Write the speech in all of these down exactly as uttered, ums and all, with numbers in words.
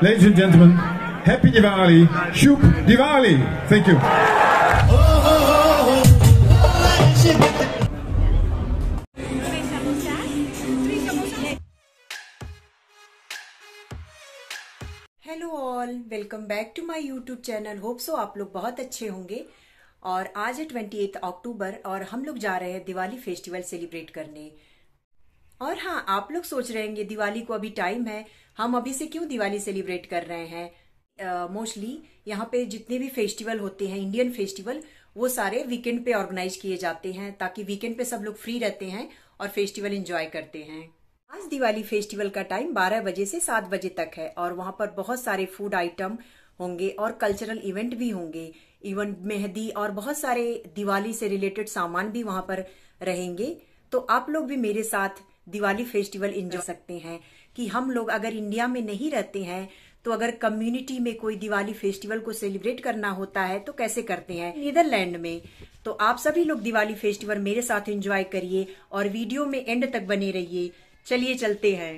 Ladies and gentlemen, Happy Diwali, Shubh Diwali. Thank you. Hello all, welcome back to my YouTube channel. Hope so आप लोग बहुत अच्छे होंगे। और आज है अट्ठाईस अक्टूबर और हम लोग जा रहे हैं दिवाली फेस्टिवल सेलिब्रेट करने। और हाँ, आप लोग सोच रहे हैं दिवाली को अभी टाइम है, हम अभी से क्यों दिवाली सेलिब्रेट कर रहे हैं। मोस्टली uh, यहाँ पे जितने भी फेस्टिवल होते हैं, इंडियन फेस्टिवल, वो सारे वीकेंड पे ऑर्गेनाइज किए जाते हैं ताकि वीकेंड पे सब लोग फ्री रहते हैं और फेस्टिवल एंजॉय करते हैं। आज दिवाली फेस्टिवल का टाइम बारह बजे से सात बजे तक है और वहाँ पर बहुत सारे फूड आइटम होंगे और कल्चरल इवेंट भी होंगे। इवन मेहंदी और बहुत सारे दिवाली से रिलेटेड सामान भी वहाँ पर रहेंगे। तो आप लोग भी मेरे साथ दिवाली फेस्टिवल एंजॉय कर सकते हैं। कि हम लोग अगर इंडिया में नहीं रहते हैं तो अगर कम्युनिटी में कोई दिवाली फेस्टिवल को सेलिब्रेट करना होता है तो कैसे करते हैं नीदरलैंड में। तो आप सभी लोग दिवाली फेस्टिवल मेरे साथ एंजॉय करिए और वीडियो में एंड तक बने रहिए। चलिए चलते हैं।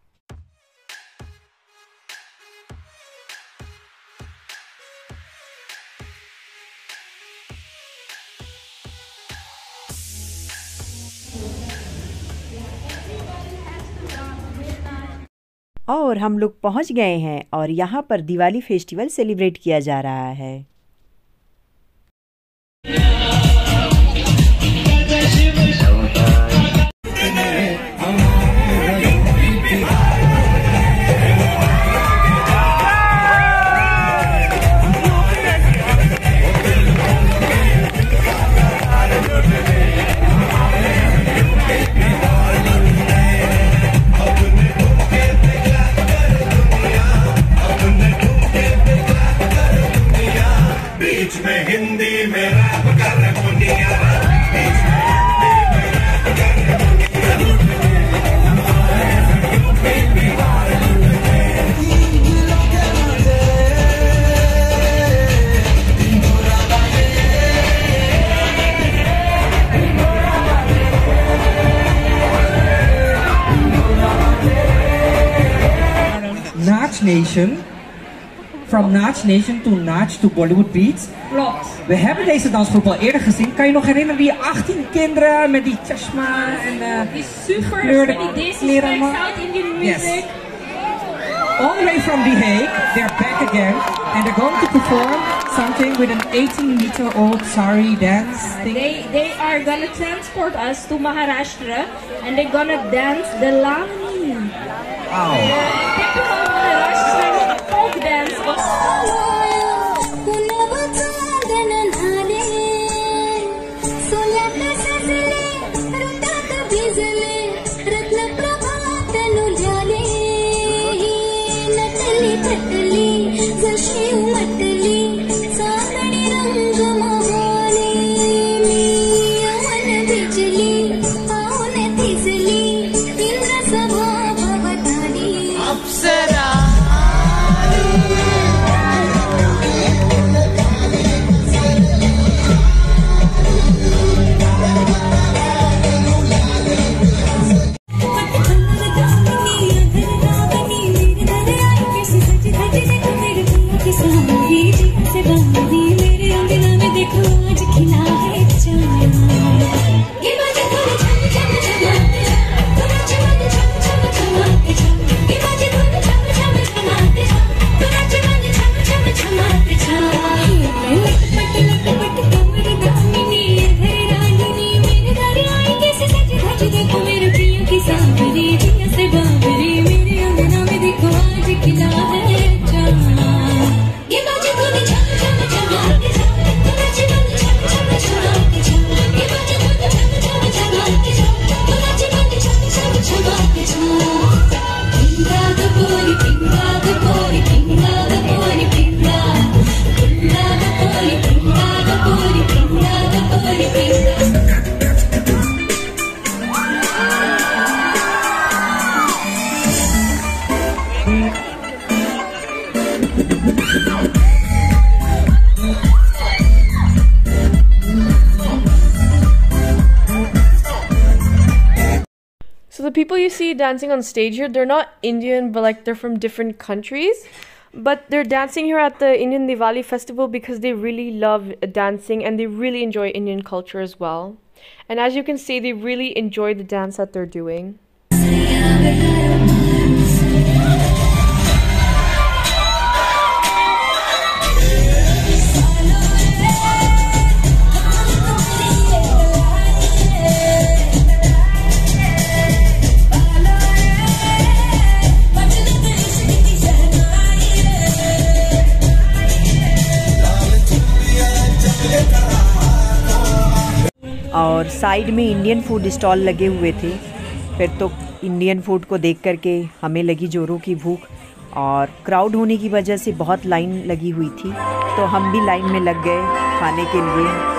और हम लोग पहुंच गए हैं और यहाँ पर दिवाली फेस्टिवल सेलिब्रेट किया जा रहा है। Nach Nation, from Nach Nation to Nach to Bollywood Beats. Klopt. We hebben deze dansgroep al eerder gezien. Kan je nog herinneren die achttien kinderen met die chashma en uh, Die super gekleurde funny Desi kleren? Swag South Indian music. Yes. All the way from The Hague, they're back again and they're going to perform something with an eighteen meter old sari dance thing. They they are gonna transport us to Maharashtra and they're gonna dance the Lavani. Wow. The typical Maharashtrian folk dance of Give people you see dancing on stage here, they're not Indian, but like they're from different countries. But they're dancing here at the Indian Diwali festival because they really love dancing and they really enjoy Indian culture as well. And as you can see, they really enjoy the dance that they're doing. और side में Indian food stall लगे हुए थे। फिर तो Indian food को देख करके हमें लगी जोरों की भूख, और क्राउड होने की वजह से बहुत लाइन लगी हुई थी, तो हम भी लाइन में लग गए खाने के लिए।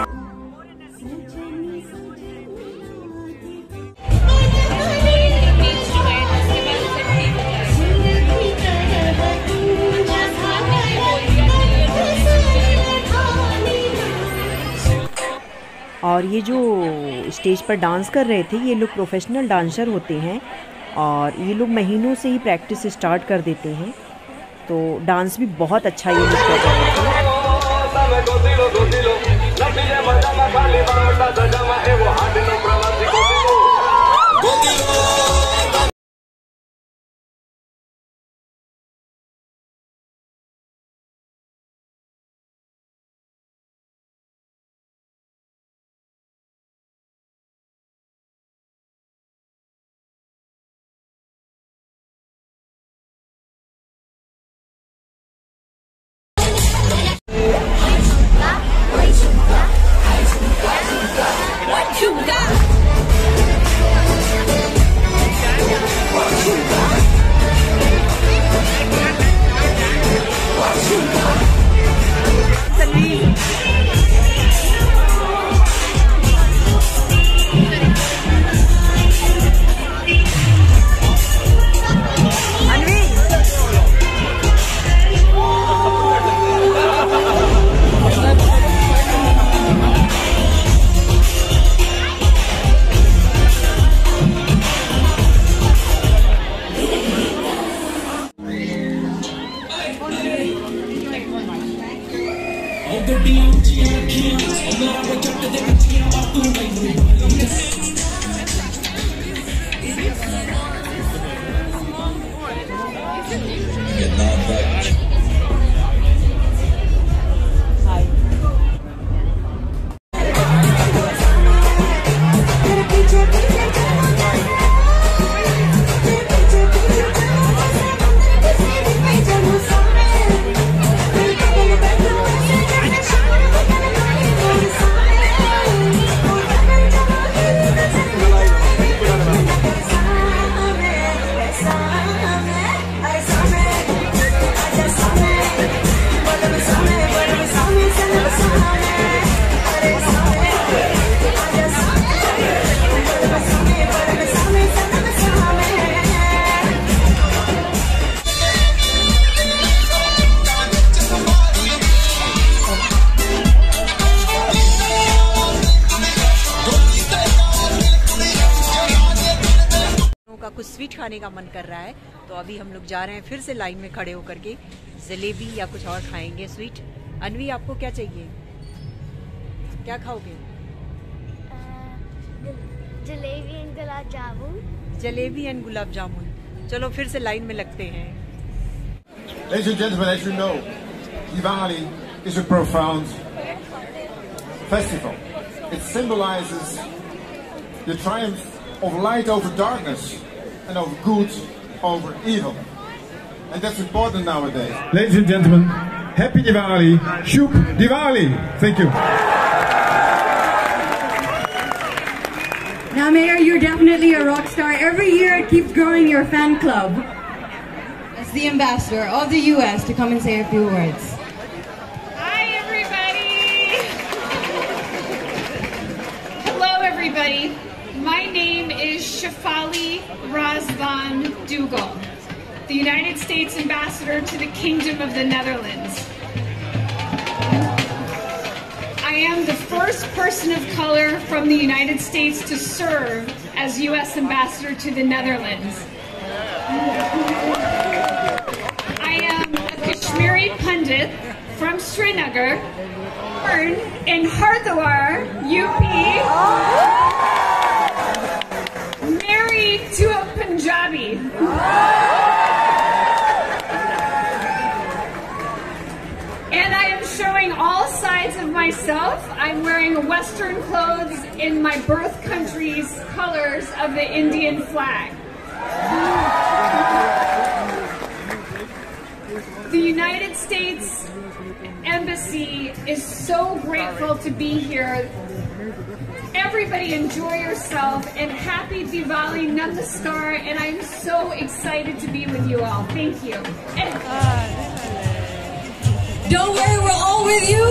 और ये जो स्टेज पर डांस कर रहे थे, ये लोग प्रोफेशनल डांसर होते हैं और ये लोग महीनों से ही प्रैक्टिस स्टार्ट कर देते हैं, तो डांस भी बहुत अच्छा ये लोग कर रहे थे। कुछ स्वीट खाने का मन कर रहा है, तो अभी हम लोग जा रहे हैं फिर से लाइन में खड़े होकर के जलेबी या कुछ और खाएंगे स्वीट। अनवी, आपको क्या चाहिए, क्या खाओगे? जलेबी एंड गुलाब जामुन। जलेबी एंड गुलाब जामुन। चलो फिर से लाइन में लगते हैं। Ladies and gentlemen, as you know, Diwali is a profound festival. It symbolizes the triumph of light over darkness and of good over evil. And that's important nowadays. Ladies and gentlemen, Happy Diwali, Shubh Diwali. Thank you. Now, Mayor, you're definitely a rock star. Every year it keeps growing your fan club. As the ambassador of the U S to come and say a few words. Hi, everybody. Hello, everybody. My name is Shefali Razvan Dougal, the United States Ambassador to the Kingdom of the Netherlands. I am the first person of color from the United States to serve as U S Ambassador to the Netherlands. I am a Kashmiri Pandit from Srinagar, born in Hardwar, U P, married to a Punjabi. And I am showing all sides of myself. I'm wearing Western clothes in my birth country's colors of the Indian flag. The United States Embassy is so grateful to be here. Everybody enjoy yourself and happy Diwali, Namaskar, and I'm so excited to be with you all. Thank you. And don't worry, we're all with you.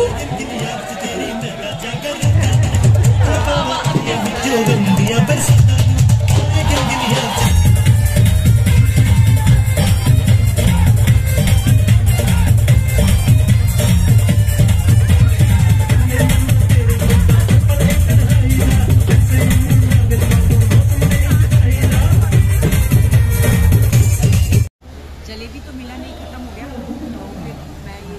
Jalebi तो मिला नहीं, खत्म हो गया, तो फिर मैं ये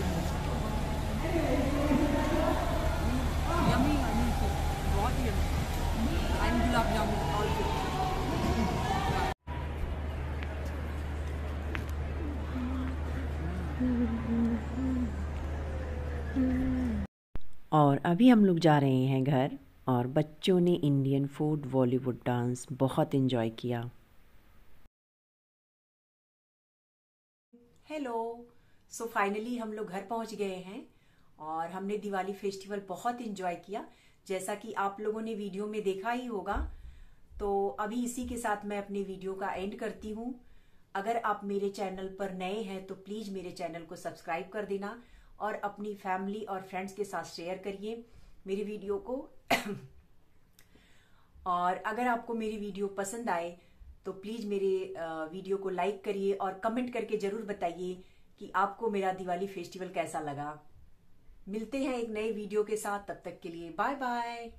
यम्मी बहुत ही एंड गुलाब जामुन और और अभी हम लोग जा रहे हैं घर, और बच्चों ने इंडियन फूड, बॉलीवुड डांस बहुत एंजॉय किया। हेलो, सो फाइनली हम लोग घर पहुंच गए हैं और हमने दिवाली फेस्टिवल बहुत एंजॉय किया, जैसा कि आप लोगों ने वीडियो में देखा ही होगा। तो अभी इसी के साथ मैं अपने वीडियो का एंड करती हूँ। अगर आप मेरे चैनल पर नए हैं तो प्लीज मेरे चैनल को सब्सक्राइब कर देना और अपनी फैमिली और फ्रेंड्स के साथ शेयर करिए मेरी वीडियो को। और अगर आपको मेरी वीडियो पसंद आए तो प्लीज मेरे वीडियो को लाइक करिए और कमेंट करके जरूर बताइए कि आपको मेरा दिवाली फेस्टिवल कैसा लगा। मिलते हैं एक नए वीडियो के साथ, तब तक के लिए बाय बाय।